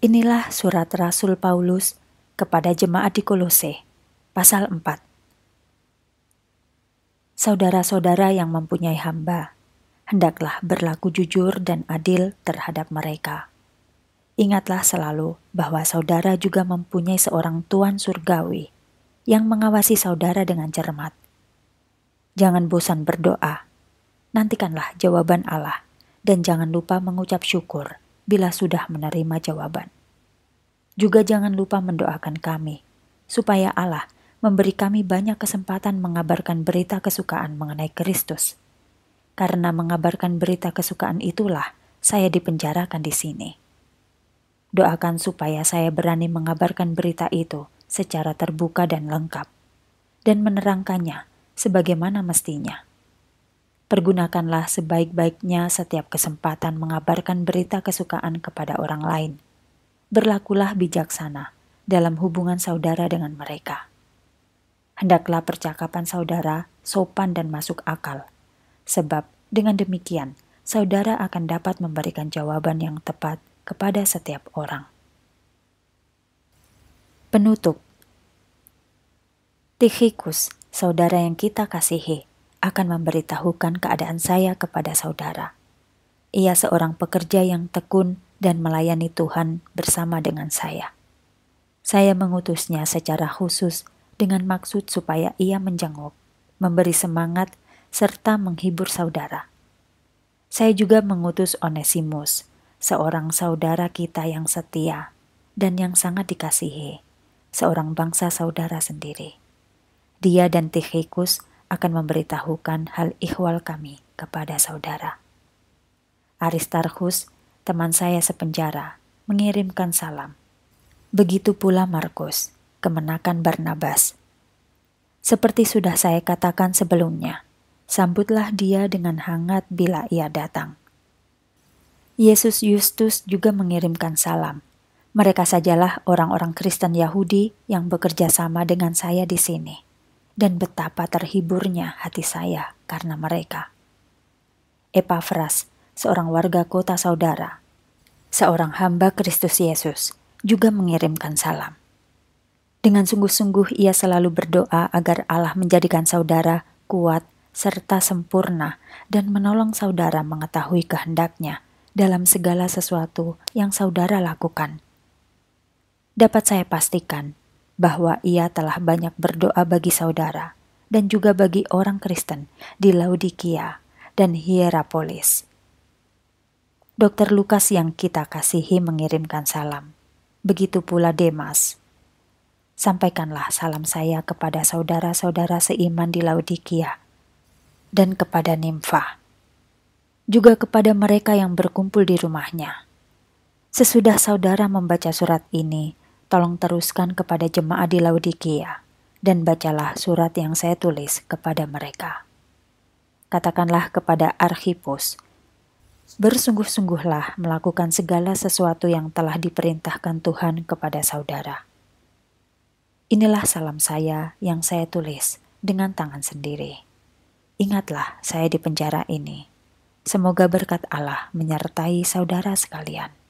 Inilah surat Rasul Paulus kepada jemaat di Kolose, pasal 4. Saudara-saudara yang mempunyai hamba, hendaklah berlaku jujur dan adil terhadap mereka. Ingatlah selalu bahwa saudara juga mempunyai seorang Tuan surgawi yang mengawasi saudara dengan cermat. Jangan bosan berdoa, nantikanlah jawaban Allah, dan jangan lupa mengucap syukur bila sudah menerima jawaban. Juga jangan lupa mendoakan kami, supaya Allah memberi kami banyak kesempatan mengabarkan berita kesukaan mengenai Kristus. Karena mengabarkan berita kesukaan itulah saya dipenjarakan di sini. Doakan supaya saya berani mengabarkan berita itu secara terbuka dan lengkap, dan menerangkannya sebagaimana mestinya. Pergunakanlah sebaik-baiknya setiap kesempatan mengabarkan berita kesukaan kepada orang lain. Berlakulah bijaksana dalam hubungan saudara dengan mereka. Hendaklah percakapan saudara sopan dan masuk akal, sebab dengan demikian saudara akan dapat memberikan jawaban yang tepat kepada setiap orang. Penutup. Tikhikus, saudara yang kita kasihi, akan memberitahukan keadaan saya kepada saudara. Ia seorang pekerja yang tekun dan melayani Tuhan bersama dengan saya. Saya mengutusnya secara khusus dengan maksud supaya ia menjenguk, memberi semangat, serta menghibur saudara. Saya juga mengutus Onesimus, seorang saudara kita yang setia dan yang sangat dikasihi, seorang bangsa saudara sendiri. Dia dan Tikhikus akan memberitahukan hal ihwal kami kepada saudara. Aristarchus, teman saya sepenjara, mengirimkan salam. Begitu pula Markus, kemenakan Barnabas. Seperti sudah saya katakan sebelumnya, sambutlah dia dengan hangat bila ia datang. Yesus Justus juga mengirimkan salam. Mereka sajalah orang-orang Kristen Yahudi yang bekerja sama dengan saya di sini. Dan betapa terhiburnya hati saya karena mereka. Epafras, seorang warga kota saudara, seorang hamba Kristus Yesus, juga mengirimkan salam. Dengan sungguh-sungguh ia selalu berdoa agar Allah menjadikan saudara kuat serta sempurna dan menolong saudara mengetahui kehendaknya dalam segala sesuatu yang saudara lakukan. Dapat saya pastikan bahwa ia telah banyak berdoa bagi saudara dan juga bagi orang Kristen di Laodikia dan Hierapolis. Dr. Lukas yang kita kasihi mengirimkan salam. Begitu pula Demas. Sampaikanlah salam saya kepada saudara-saudara seiman di Laodikia dan kepada Nimfa. Juga kepada mereka yang berkumpul di rumahnya. Sesudah saudara membaca surat ini, tolong teruskan kepada jemaat di Laodikia dan bacalah surat yang saya tulis kepada mereka. Katakanlah kepada Arkhipus, bersungguh-sungguhlah melakukan segala sesuatu yang telah diperintahkan Tuhan kepada saudara. Inilah salam saya yang saya tulis dengan tangan sendiri. Ingatlah saya di penjara ini. Semoga berkat Allah menyertai saudara sekalian.